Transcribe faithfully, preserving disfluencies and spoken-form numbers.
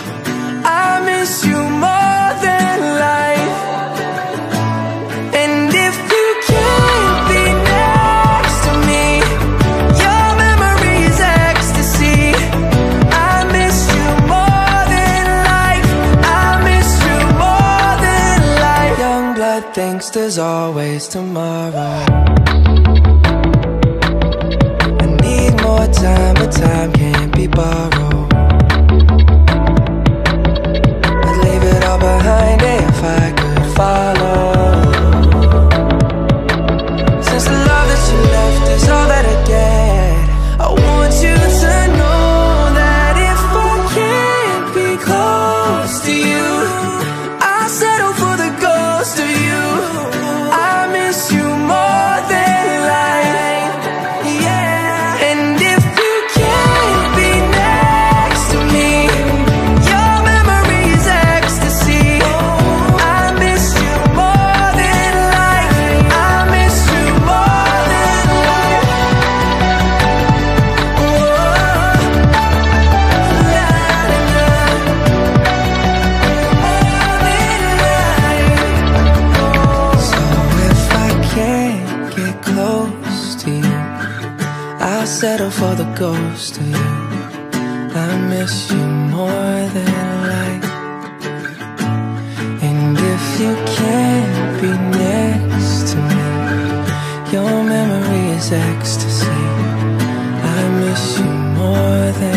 I miss you more than life. And if you can't be next to me, your memory is ecstasy. I miss you more than life. I miss you more than life. Young blood thinks there's always tomorrow. I need more time, but time can't be borrowed. Behind it if I could follow. Since the love that you left is all that I get, I want you to know that if I can't be close to you, I'll settle for the ghost of you. I miss you more than life, yeah. And if you can't be next to me, your memory is ecstasy. Settle for the ghost of you. I miss you more than life. And if you can't be next to me, your memory is ecstasy. I miss you more than